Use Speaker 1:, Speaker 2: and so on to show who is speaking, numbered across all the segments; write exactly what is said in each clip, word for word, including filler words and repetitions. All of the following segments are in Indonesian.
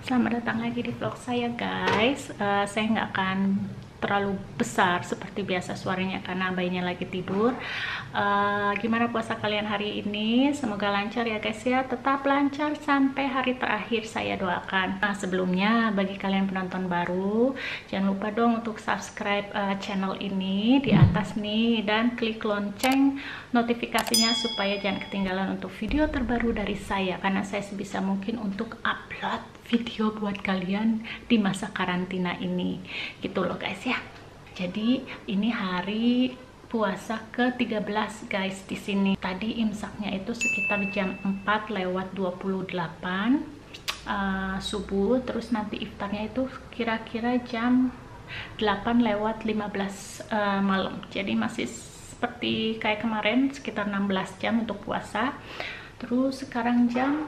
Speaker 1: Selamat datang lagi di vlog saya guys. uh, Saya nggak akan terlalu besar seperti biasa suaranya karena bayinya lagi tidur. uh, Gimana puasa kalian hari ini? Semoga lancar ya guys ya. Tetap lancar sampai hari terakhir saya doakan. Nah sebelumnya bagi kalian penonton baru, jangan lupa dong untuk subscribe uh, channel ini di atas nih, dan klik lonceng notifikasinya supaya jangan ketinggalan untuk video terbaru dari saya, karena saya sebisa mungkin untuk upload video buat kalian di masa karantina ini gitu loh guys ya. Jadi ini hari puasa ke tiga belas guys di sini. Tadi imsaknya itu sekitar jam empat lewat dua puluh delapan uh, subuh, terus nanti iftarnya itu kira-kira jam delapan lewat lima belas uh, malam. Jadi masih seperti kayak kemarin sekitar enam belas jam untuk puasa. Terus sekarang jam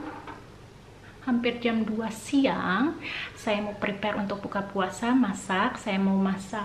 Speaker 1: hampir jam dua siang, saya mau prepare untuk buka puasa, masak. Saya mau masak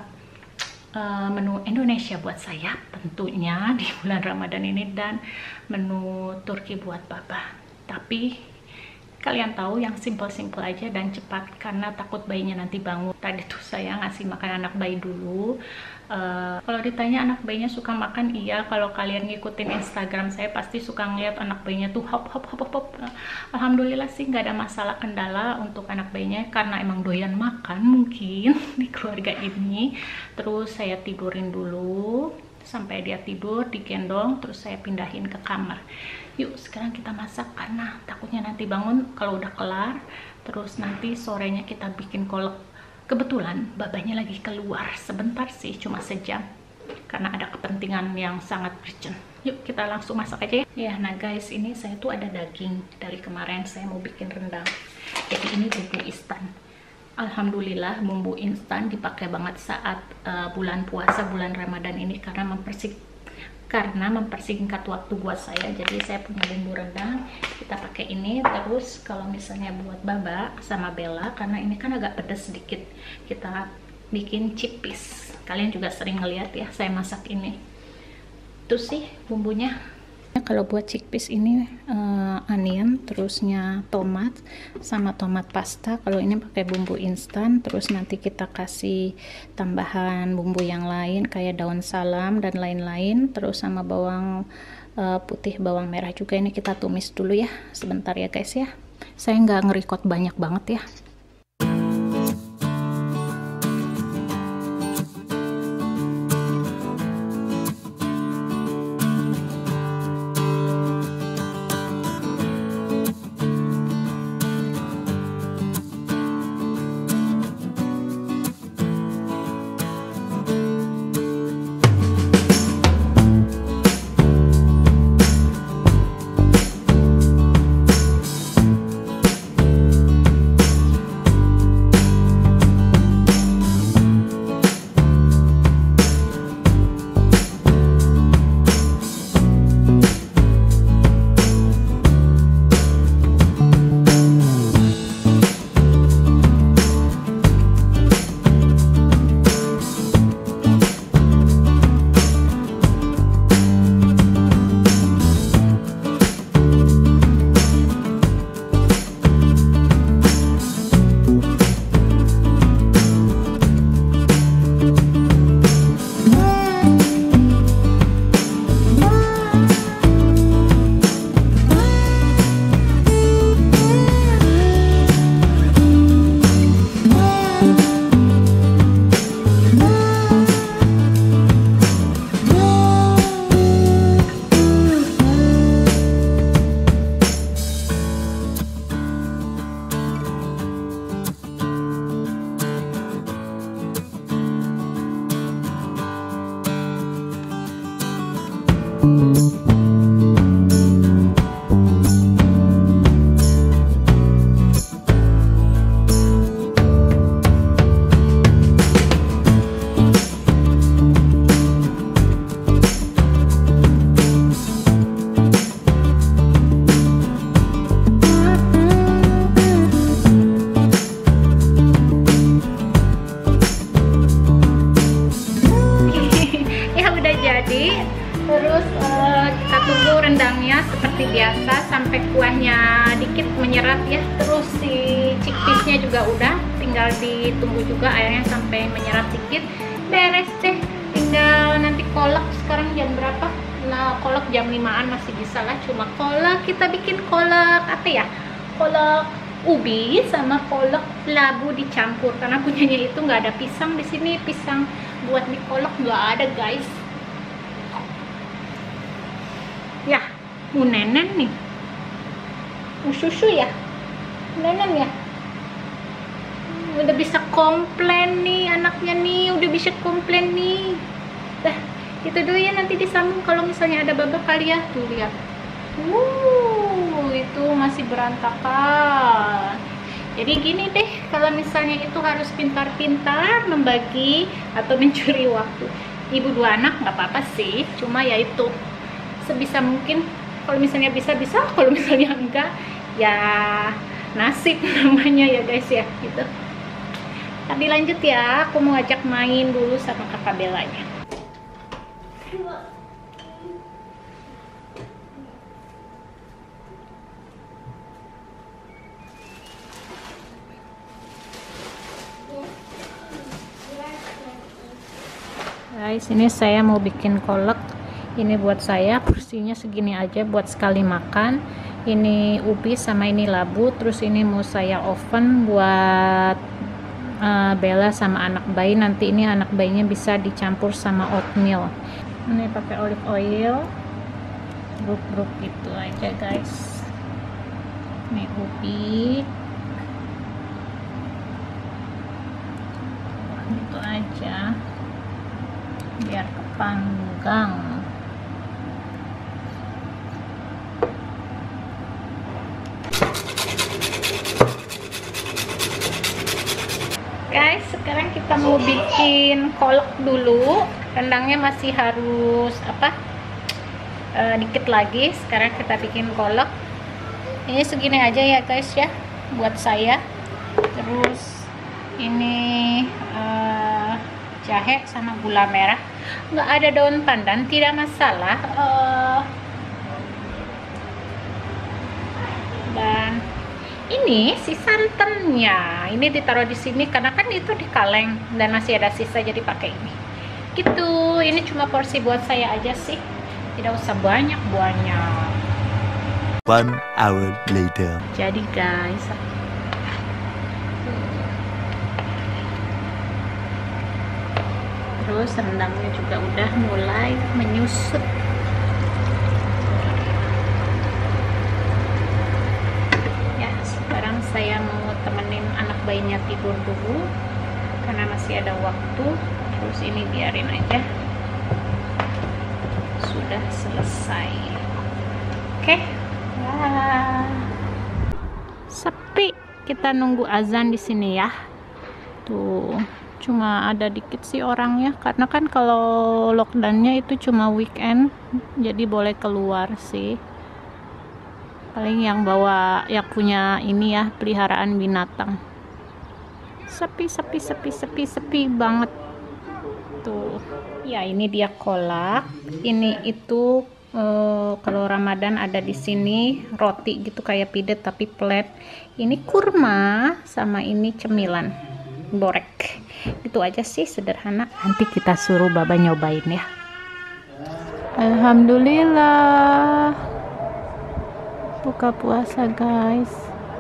Speaker 1: uh, menu Indonesia buat saya tentunya di bulan Ramadan ini, dan menu Turki buat Papa. Tapi kalian tahu yang simple-simple aja dan cepat, karena takut bayinya nanti bangun. Tadi tuh saya ngasih makan anak bayi dulu. Uh, kalau ditanya anak bayinya suka makan, iya. Kalau kalian ngikutin Instagram saya pasti suka ngeliat anak bayinya tuh hop hop hop hop hop. Alhamdulillah sih nggak ada masalah kendala untuk anak bayinya, karena emang doyan makan mungkin di keluarga ini. Terus saya tidurin dulu sampai dia tidur, digendong, terus saya pindahin ke kamar. Yuk sekarang kita masak, karena takutnya nanti bangun kalau udah kelar, terus nanti sorenya kita bikin kolak. Kebetulan babanya lagi keluar sebentar sih, cuma sejam, karena ada kepentingan yang sangat urgent. Yuk kita langsung masak aja ya. Ya nah guys, ini saya tuh ada daging dari kemarin, saya mau bikin rendang. Jadi ini bumbu instan. Alhamdulillah bumbu instan dipakai banget saat uh, bulan puasa, bulan Ramadan ini, karena mempersing karena mempersingkat waktu buat saya. Jadi saya punya bumbu rendang, kita pakai ini. Terus kalau misalnya buat Baba sama Bella, karena ini kan agak pedas sedikit, kita bikin chickpeas. Kalian juga sering ngeliat ya saya masak ini. Itu sih bumbunya. Kalau buat chickpeas ini uh, onion, terusnya tomat sama tomat pasta. Kalau ini pakai bumbu instan, terus nanti kita kasih tambahan bumbu yang lain kayak daun salam dan lain-lain, terus sama bawang uh, putih, bawang merah juga. Ini kita tumis dulu ya sebentar ya guys ya. Saya nggak nge-record banyak banget ya. Terus uh, kita tunggu rendangnya seperti biasa sampai kuahnya dikit menyerap ya. Terus si chickpeasnya juga udah, tinggal ditunggu juga airnya sampai menyerap dikit. Beres deh, tinggal nanti kolak. Sekarang jam berapa? Nah, kolak jam limaan masih bisa lah. Cuma kolak kita bikin kolak apa ya? Kolak ubi sama kolak labu dicampur, karena punyanya itu nggak ada pisang di sini. Pisang buat dikolak nggak ada guys. Ya, mau nenen nih, mau susu ya, nenen ya. Hmm, udah bisa komplain nih anaknya nih, udah bisa komplain nih. Dah, itu dulu ya, nanti disambung kalau misalnya ada babak kali ya. Tuh lihat. Uh, itu masih berantakan. Jadi gini deh, kalau misalnya itu harus pintar-pintar membagi atau mencuri waktu. Ibu dua anak nggak apa-apa sih, cuma ya itu sebisa mungkin. Kalau misalnya bisa bisa, kalau misalnya enggak ya nasib namanya ya guys ya gitu. Tapi lanjut ya, aku mau ajak main dulu sama kakak Belanya. Guys, ini saya mau bikin kolak. Ini buat saya, porsinya segini aja buat sekali makan. Ini ubi sama ini labu. Terus ini mau saya oven buat uh, Bella sama anak bayi. Nanti ini anak bayinya bisa dicampur sama oatmeal. Ini pakai olive oil, bruk-bruk gitu aja guys. Ini ubi, gitu aja biar kepanggang. Guys, sekarang kita mau bikin kolak dulu. Rendangnya masih harus apa e, dikit lagi. Sekarang kita bikin kolak. Ini segini aja ya guys ya buat saya. Terus ini e, jahe sama gula merah. Nggak ada daun pandan, tidak masalah. Uh, dan ini si santannya ini ditaruh di sini karena kan itu di kaleng dan masih ada sisa, jadi pakai ini. Gitu. Ini cuma porsi buat saya aja sih. Tidak usah banyak-banyak.
Speaker 2: One hour later.
Speaker 1: Jadi guys, terus rendangnya juga udah mulai menyusut. Ya, sekarang saya mau temenin anak bayinya tidur dulu karena masih ada waktu. Terus ini biarin aja, sudah selesai. Oke, wah, sepi. Kita nunggu azan di sini ya. Tuh, cuma ada dikit sih orangnya, karena kan kalau lockdownnya itu cuma weekend, jadi boleh keluar sih. Paling yang bawa, yang punya ini ya, peliharaan binatang. Sepi, sepi, sepi, sepi, sepi banget. Tuh, ya ini dia kolak. Ini itu uh, kalau Ramadan ada di sini roti gitu kayak pidet tapi plat. Ini kurma sama ini cemilan borek. Itu aja sih, sederhana. Nanti kita suruh Baba nyobain ya. Alhamdulillah buka puasa guys.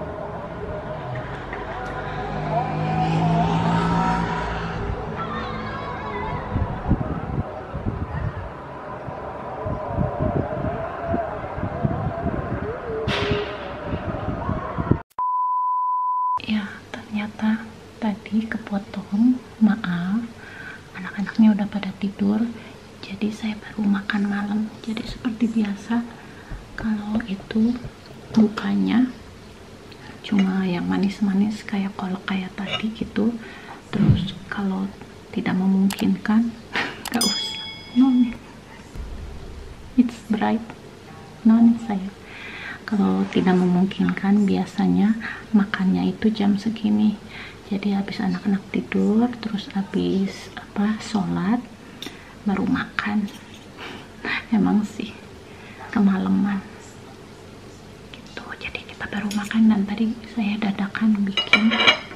Speaker 1: Ya, ternyata tadi kepotong, maaf, anak-anaknya udah pada tidur, jadi saya baru makan malam. Jadi seperti biasa, kalau itu bukanya cuma yang manis-manis kayak kolak kayak tadi gitu. Terus kalau tidak memungkinkan gak usah, no need, it's bright, no need saya. Kalau tidak memungkinkan biasanya makannya itu jam segini. Jadi habis anak-anak tidur, terus habis apa sholat, baru makan. Yang emang sih kemalaman gitu. Jadi kita baru makan, dan tadi saya dadakan bikin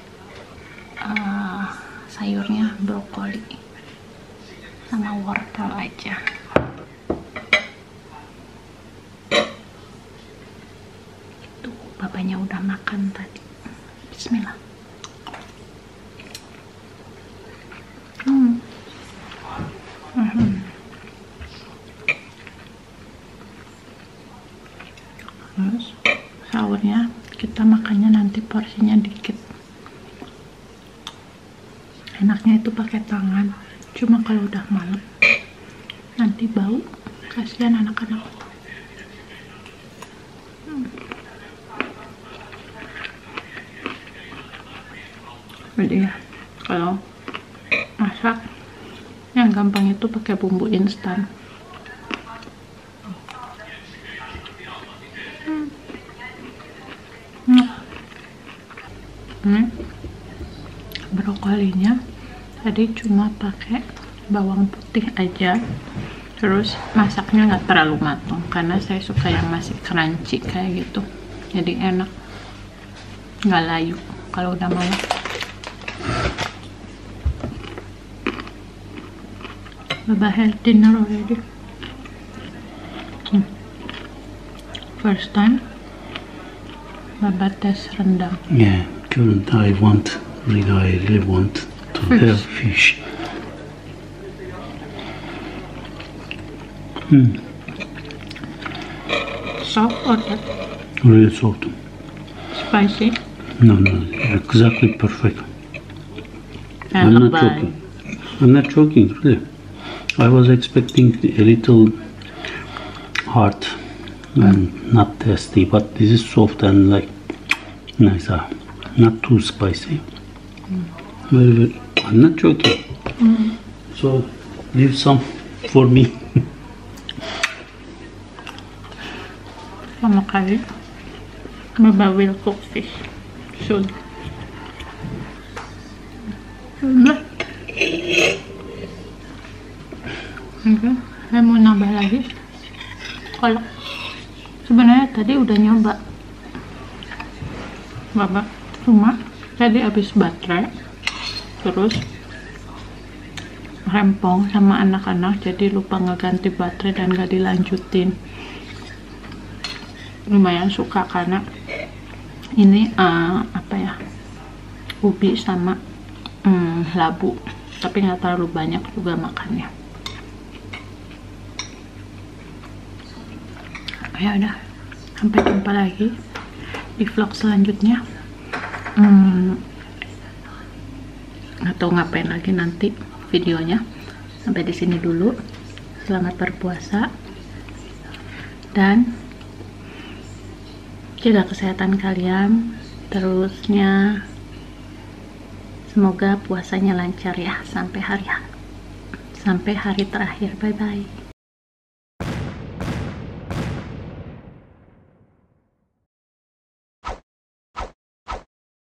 Speaker 1: uh, sayurnya brokoli sama wortel aja. Itu bapaknya udah makan tadi. Bismillah. Hmm. Hmm. Terus sahurnya kita makannya nanti porsinya dikit. Enaknya itu pakai tangan. Cuma kalau udah malam nanti bau, kasihan anak-anak. Hmm. Jadi ya, kalau masak yang gampang itu pakai bumbu instan. Hmm. Hmm. Brokolinya tadi cuma pakai bawang putih aja, terus masaknya nggak terlalu matang karena saya suka yang masih crunchy kayak gitu, jadi enak, nggak layu kalau udah masak. Baba had dinner already. Hmm. First time Baba tes rendang.
Speaker 3: Yeah, current I want, really, I really want to
Speaker 1: Fish.
Speaker 3: have fish. Hmm,
Speaker 1: Soft or that?
Speaker 3: really soft.
Speaker 1: Spicy?
Speaker 3: No, no, exactly perfect.
Speaker 1: And
Speaker 3: I'm not
Speaker 1: lebay.
Speaker 3: joking. I'm not joking, really. I was expecting a little hard and not tasty, but this is soft and like nice, uh, not too spicy. Very, very, I'm not joking.
Speaker 1: Mm.
Speaker 3: So leave some for me.
Speaker 1: Sama kali Baba will cook fish soon. Udah. Oke, saya mau nambah lagi kolak. Sebenarnya tadi udah nyoba Baba, cuma tadi habis baterai, terus rempong sama anak-anak, jadi lupa ngeganti baterai dan gak dilanjutin. Lumayan suka karena ini uh, apa ya, ubi sama um, labu, tapi nggak terlalu banyak juga makannya. Ya udah, sampai jumpa lagi di vlog selanjutnya. Hmm, atau ngapain lagi nanti videonya. Sampai di sini dulu. Selamat berpuasa dan jaga kesehatan kalian. Terusnya semoga puasanya lancar ya sampai hari sampai hari terakhir. Bye bye.